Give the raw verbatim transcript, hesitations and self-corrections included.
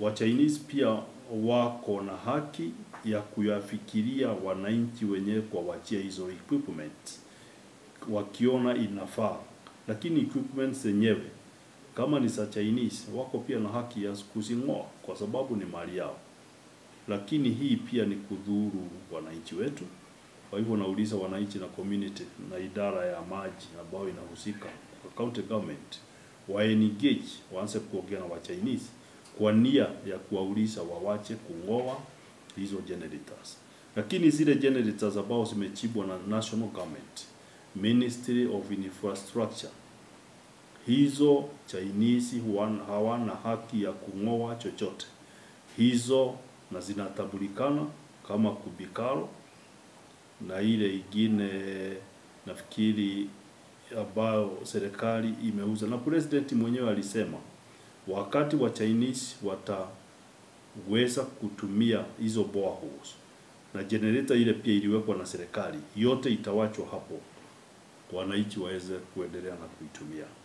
wa Chinese pia wako na haki ya kuyafikiria wananchi wenyewe kwa wachia hizo equipment wakiona inafaa, lakini equipment zenyewe kama ni za Chinese wako pia na haki ya kuzing'oa kwa sababu ni mali yao. Lakini hii pia ni kudhuru wananchi wetu. Kwa hivyo nauliza wananchi na community na idara ya maji ambayo inahusika kwa county government wa engage, waanze kuongea na wa Chinese kwa nia ya kuwauliza wawache kung'oa hizo generators. Lakini zile generators ambao zimechibwa na national government, Ministry of Infrastructure, hizo Chinese hawana haki ya kung'oa chochote. Hizo na zinatambulikana kama Kubikaro na ile ingine nafikiri ambayo serikali imeuza, na president mwenyewe alisema wakati wa Chinese wataweza kutumia hizo boreholes na generator ile pia iliwekwa na serikali, yote itawachwa hapo wananchi waweze kuendelea na kuitumia.